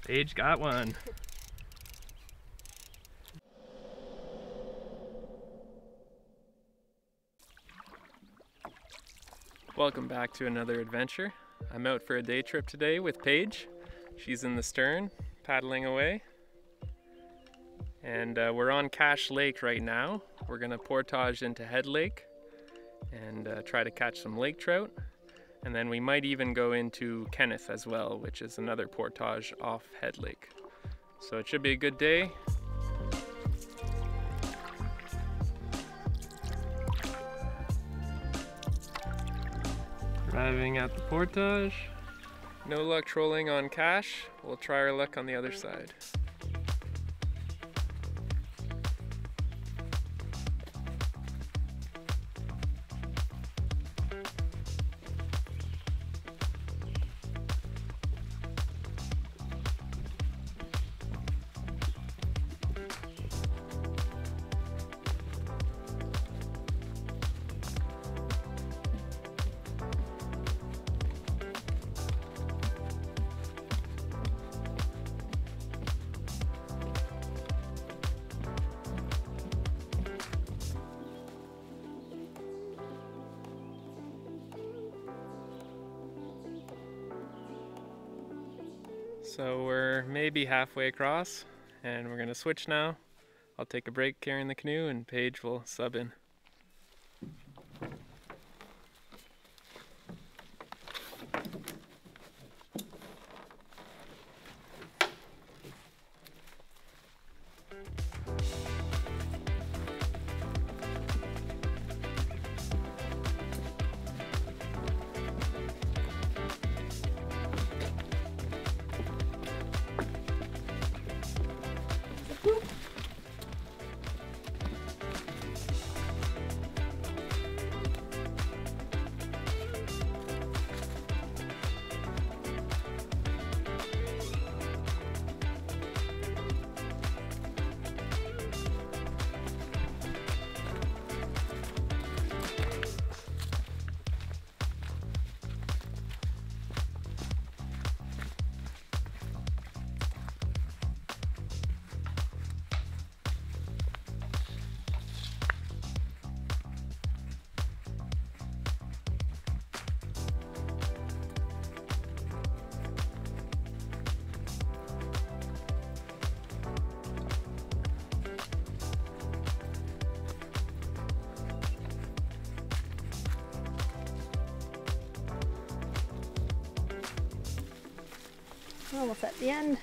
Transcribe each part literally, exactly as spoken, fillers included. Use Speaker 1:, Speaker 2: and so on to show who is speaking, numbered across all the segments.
Speaker 1: Paige got one. Welcome back to another adventure. I'm out for a day trip today with Paige. She's in the stern, paddling away. And uh, we're on Cache Lake right now. We're gonna portage into Head Lake and uh, try to catch some lake trout. And then we might even go into Kenneth as well, which is another portage off Head Lake. So it should be a good day. Arriving at the portage. No luck trolling on Cache. We'll try our luck on the other side. So we're maybe halfway across and we're gonna switch now. I'll take a break carrying the canoe and Paige will sub in.
Speaker 2: We're almost at the end.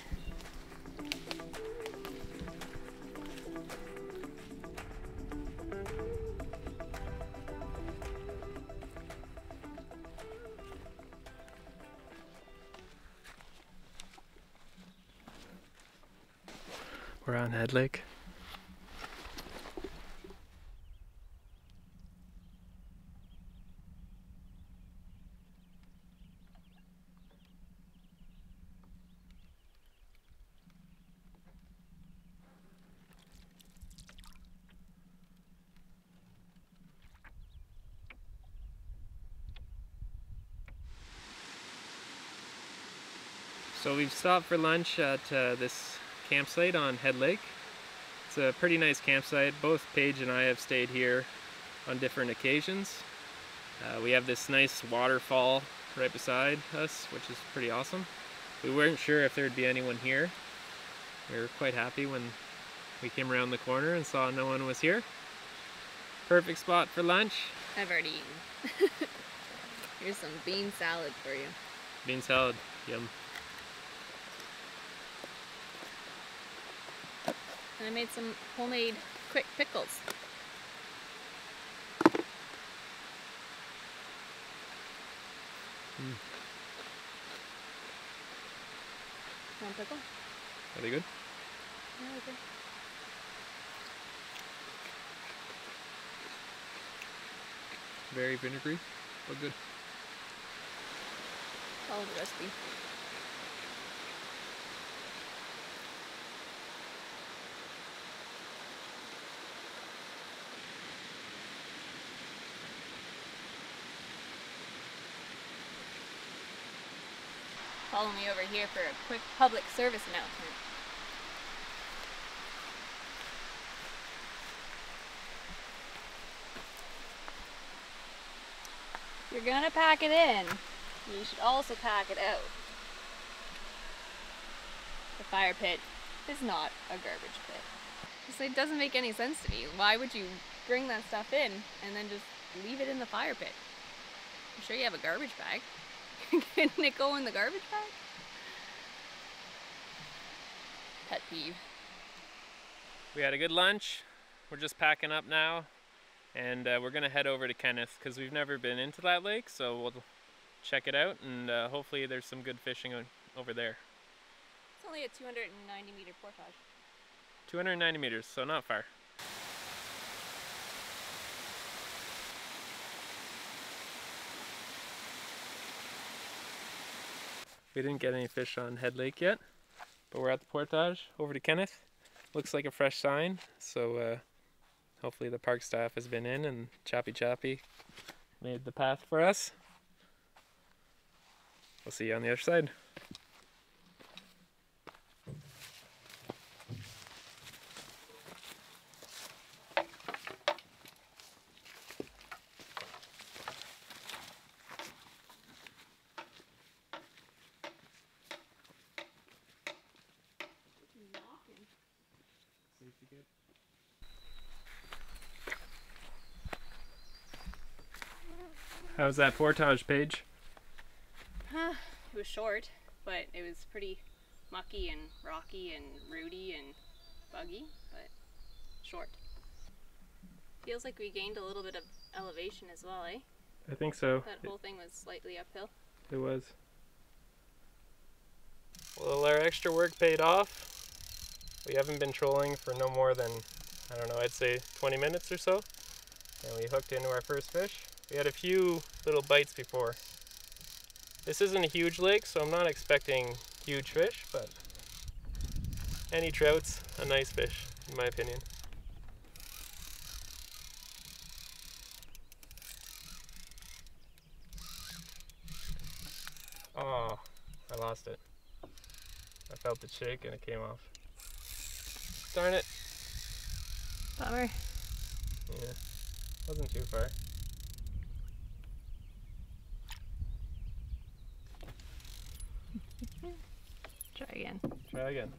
Speaker 1: We're on Head Lake. So we've stopped for lunch at uh, this campsite on Head Lake. It's a pretty nice campsite. Both Paige and I have stayed here on different occasions. Uh, we have this nice waterfall right beside us, which is pretty awesome. We weren't sure if there'd be anyone here. We were quite happy when we came around the corner and saw no one was here. Perfect spot for lunch.
Speaker 2: I've already eaten. Here's some bean salad for you.
Speaker 1: Bean salad, yum.
Speaker 2: And I made some homemade quick pickles.
Speaker 1: Mm.
Speaker 2: One pickle?
Speaker 1: Are they good?
Speaker 2: Yeah, okay.
Speaker 1: Very vinegary, but good.
Speaker 2: Follow the recipe. follow me over here for a quick public service announcement. If you're gonna pack it in, you should also pack it out. The fire pit is not a garbage pit. So it doesn't make any sense to me. Why would you bring that stuff in and then just leave it in the fire pit? I'm sure you have a garbage bag. Couldn't it go in the garbage bag? Pet peeve.
Speaker 1: We had a good lunch. We're just packing up now, and uh, we're gonna head over to Kenneth because we've never been into that lake, so we'll check it out, and uh, hopefully there's some good fishing over there.
Speaker 2: It's only a two hundred ninety meter portage.
Speaker 1: two hundred ninety meters, so not far. We didn't get any fish on Head Lake yet, but we're at the portage over to Kenneth. Looks like a fresh sign, so uh, hopefully the park staff has been in and Choppy Choppy made the path for us. We'll see you on the other side. How's that portage, Paige?
Speaker 2: Huh, it was short, but it was pretty mucky and rocky and rooty and buggy, but short. Feels like we gained a little bit of elevation as well, eh?
Speaker 1: I think so.
Speaker 2: That whole thing was slightly uphill.
Speaker 1: It was. Well, our extra work paid off. We haven't been trolling for no more than, I don't know, I'd say twenty minutes or so. And we hooked into our first fish. We had a few little bites before. This isn't a huge lake, so I'm not expecting huge fish, but any trout's a nice fish, in my opinion. Oh, I lost it. I felt it shake and it came off. Darn it.
Speaker 2: Bummer.
Speaker 1: Yeah, wasn't too far.
Speaker 2: Try again.
Speaker 1: Try again.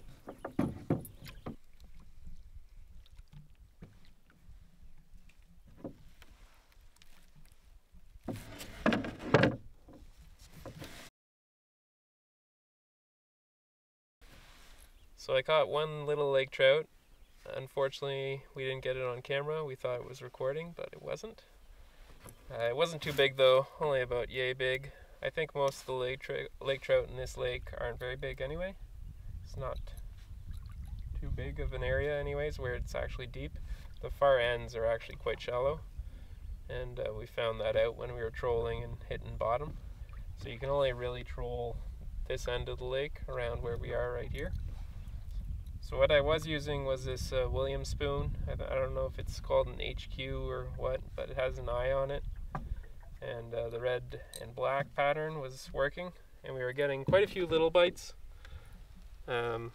Speaker 1: So I caught one little lake trout. Unfortunately, we didn't get it on camera. We thought it was recording, but it wasn't. Uh, it wasn't too big though, only about yay big. I think most of the lake, tra lake trout in this lake aren't very big anyway. It's not too big of an area anyways where it's actually deep. The far ends are actually quite shallow, and uh, we found that out when we were trolling and hitting bottom. So you can only really troll this end of the lake around where we are right here. So what I was using was this uh, Williams spoon. I, I don't know if it's called an H Q or what, but it has an eye on it. And uh, the red and black pattern was working, and we were getting quite a few little bites. Um,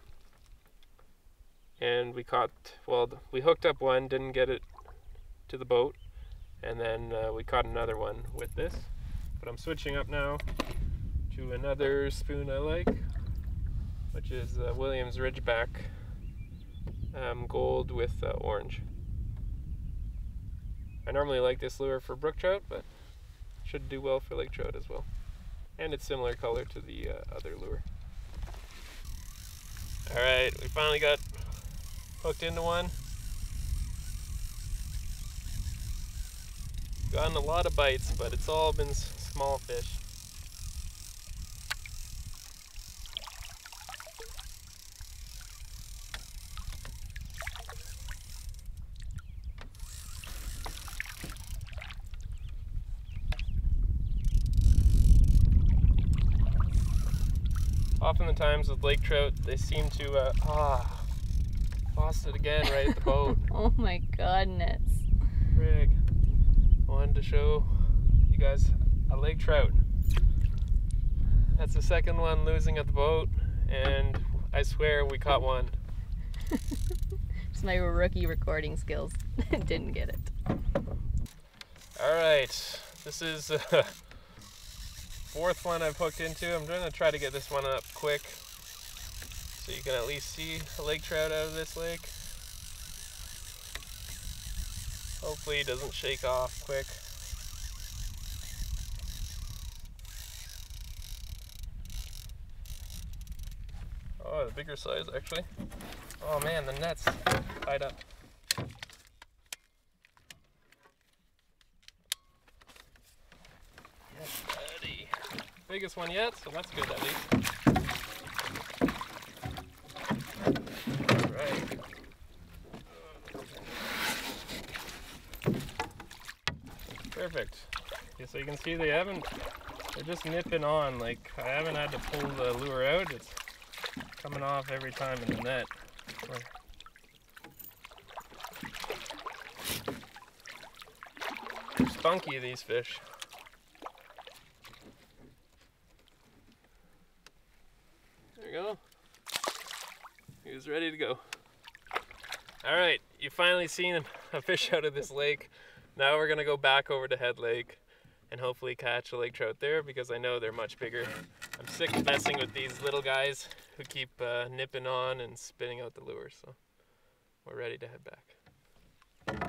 Speaker 1: and we caught, well, we hooked up one, didn't get it to the boat, and then uh, we caught another one with this. But I'm switching up now to another spoon I like, which is uh, Williams Ridgeback um, Gold with uh, orange. I normally like this lure for brook trout, but should do well for lake trout as well. And it's similar color to the uh, other lure. Alright, we finally got hooked into one. Gotten a lot of bites, but it's all been s small fish. Often the times with lake trout, they seem to, uh, ah, lost it again right at the boat.
Speaker 2: Oh my goodness.
Speaker 1: Frig. I wanted to show you guys a lake trout. That's the second one losing at the boat, and I swear we caught one.
Speaker 2: It's my rookie recording skills. Didn't get it.
Speaker 1: All right, this is the uh, fourth one I've hooked into. I'm going to try to get this one up quick so you can at least see a lake trout out of this lake. Hopefully it doesn't shake off quick. Oh, the bigger size actually. Oh man, the net's tied up. Yes, buddy. Biggest one yet, so that's good at least. Right. Perfect. Okay, so you can see they haven't, they're just nipping on. Like, I haven't had to pull the lure out. It's coming off every time in the net. They're spunky, these fish. There you go. He's ready to go. All right, you've finally seen a fish out of this lake. Now we're gonna go back over to Head Lake and hopefully catch a lake trout there, because I know they're much bigger. I'm sick of messing with these little guys who keep uh, nipping on and spitting out the lure, so we're ready to head back.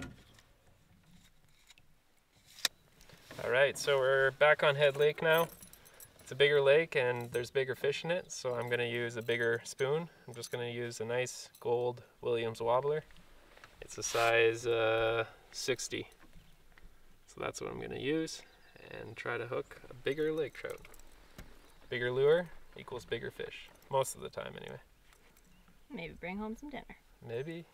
Speaker 1: All right, so we're back on Head Lake now. It's a bigger lake and there's bigger fish in it, so I'm gonna use a bigger spoon. I'm just gonna use a nice gold Williams wobbler. It's a size uh, sixty. So that's what I'm gonna use and try to hook a bigger lake trout. Bigger lure equals bigger fish, most of the time anyway.
Speaker 2: Maybe bring home some dinner.
Speaker 1: Maybe.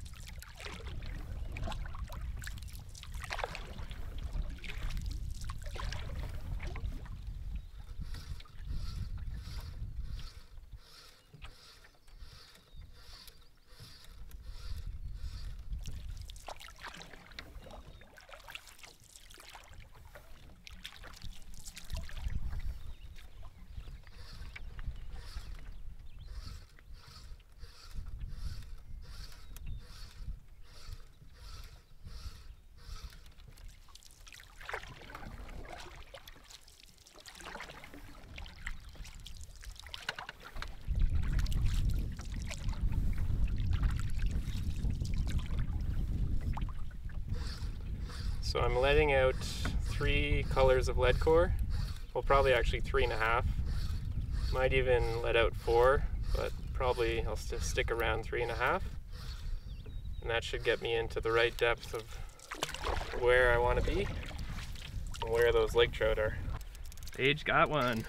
Speaker 1: So I'm letting out three colors of lead core. Well, probably actually three and a half. Might even let out four, but probably I'll st stick around three and a half. And that should get me into the right depth of where I want to be and where those lake trout are. Paige got one.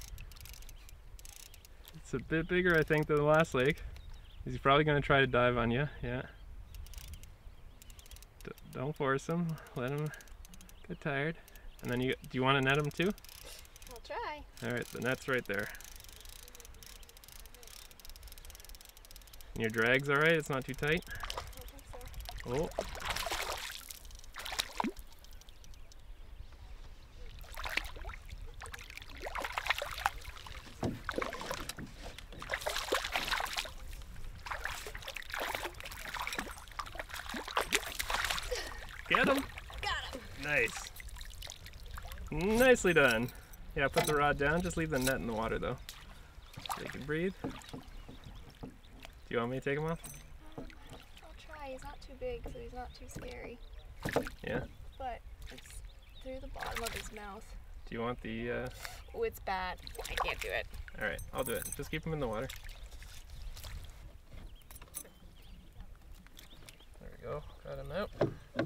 Speaker 1: It's a bit bigger, I think, than the last lake. He's probably going to try to dive on you, yeah. D don't force him, let him get tired. And then you, do you want to net him too?
Speaker 2: I'll try.
Speaker 1: Alright, the net's right there. And your drag's alright? It's not too tight? I don't think so. Oh. Get him!
Speaker 2: Got him!
Speaker 1: Nice. Nicely done. Yeah, put the rod down. Just leave the net in the water though, so you can breathe. Do you want me to take him off?
Speaker 2: I'll try. He's not too big, so he's not too scary.
Speaker 1: Yeah?
Speaker 2: But it's through the bottom of his mouth.
Speaker 1: Do you want the... Uh...
Speaker 2: Oh, it's bad. I can't do it.
Speaker 1: Alright, I'll do it. Just keep him in the water. There we go. Got him out.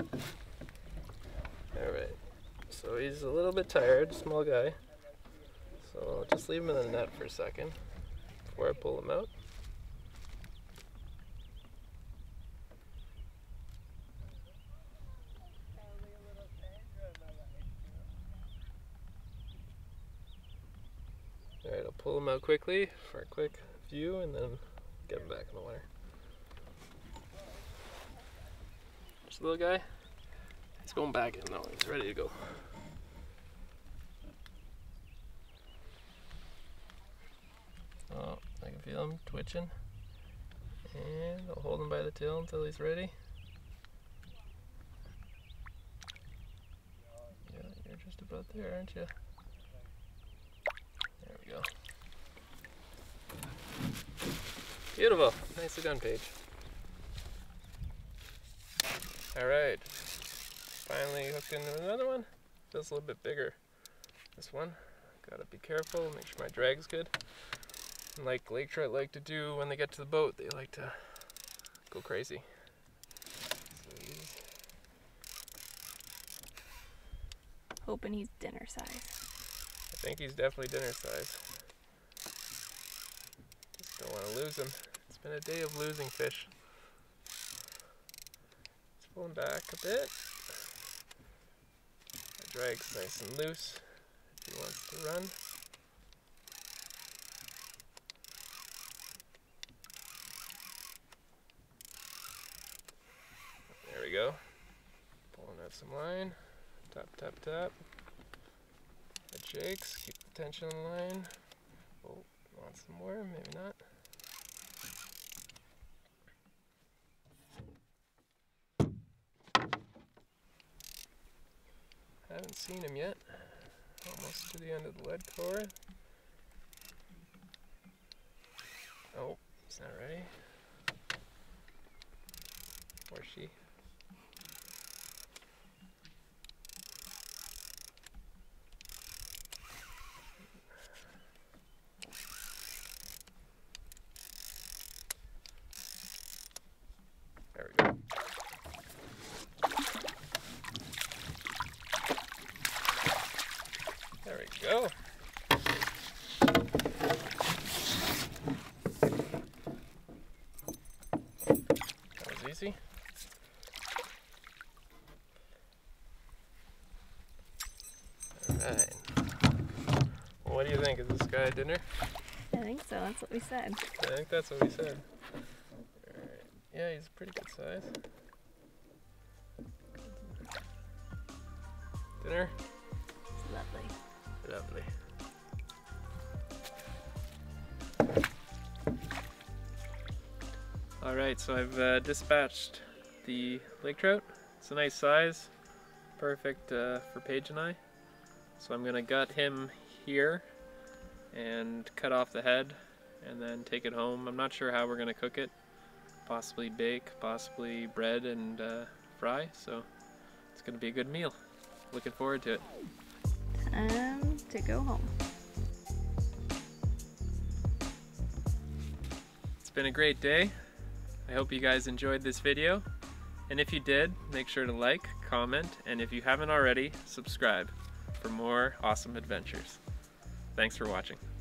Speaker 1: Alright. So he's a little bit tired, small guy. So I'll just leave him in the net for a second before I pull him out. Alright, I'll pull him out quickly for a quick view and then get him back in the water. There's the little guy. He's going back in though, he's ready to go. feel him twitching. And I'll hold him by the tail until he's ready. Yeah, you're just about there, aren't you? There we go. Beautiful. Nicely done, Paige. Alright. Finally hooked into another one. Feels a little bit bigger. This one. Gotta be careful, make sure my drag's good. And like lake trout like to do when they get to the boat, they like to go crazy. So he's...
Speaker 2: Hoping he's dinner size.
Speaker 1: I think he's definitely dinner size. Just don't want to lose him. It's been a day of losing fish. Let's pull him back a bit. My drag's nice and loose if he wants to run. There we go. Pulling out some line. Tap, tap, tap. It shakes. Keep the tension on the line. Oh, want some more? Maybe not. Haven't seen him yet. Almost to the end of the lead core. Oh, he's not ready. Or she. There we go. There we go. That was easy. Alright. Well, what do you think? Is this guy a dinner?
Speaker 2: I think so, that's what we said.
Speaker 1: I think that's what we said. Alright. Yeah, he's pretty good size. Dinner?
Speaker 2: Lovely.
Speaker 1: Lovely. Alright, so I've uh, dispatched the lake trout. It's a nice size, perfect uh, for Paige and I. So I'm going to gut him here and cut off the head and then take it home. I'm not sure how we're going to cook it. Possibly bake, possibly bread and uh, fry. So it's going to be a good meal. Looking forward to it.
Speaker 2: Time to go home.
Speaker 1: It's been a great day. I hope you guys enjoyed this video. And if you did, make sure to like, comment, and if you haven't already, subscribe for more awesome adventures. Thanks for watching.